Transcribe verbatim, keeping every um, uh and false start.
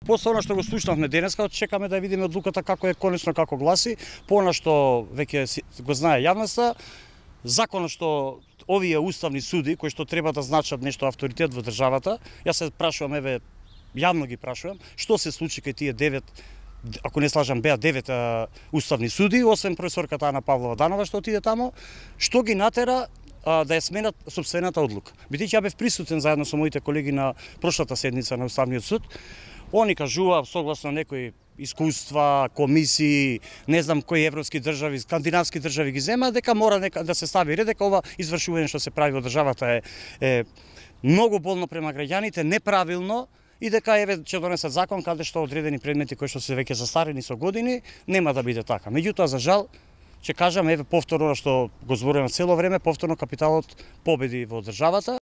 После она што го слушнавме денеска, чекаме да видиме одлуката како е конечно како гласи, по она што веќе го знае јавноста, законот што овие уставни суди кои што треба да значат нешто авторитет во државата, јас се прашувам, еве јавно ги прашувам, што се случи кај тие девет, ако не слажам, беа девет а, уставни суди, освен професорката Ана Павлова Данова што отиде тамо, што ги натера а, да ја сменат сопствената одлука. Бидејќи ја бев присутен заедно со моите колеги на прошлата седница на Уставниот суд, они кажува согласно некои искуства, комисии, не знам кои европски држави, скандинавски држави ги зема, дека мора нека да се стави ред, дека ова извршување што се прави во државата е, е многу болно према граѓаните, неправилно, и дека еве ќе донесат закон каде што одредени предмети кои што се веќе застарени со години нема да биде така. Меѓутоа за жал ќе кажам еве повторно што го зборувам цело време, повторно капиталот победи во државата.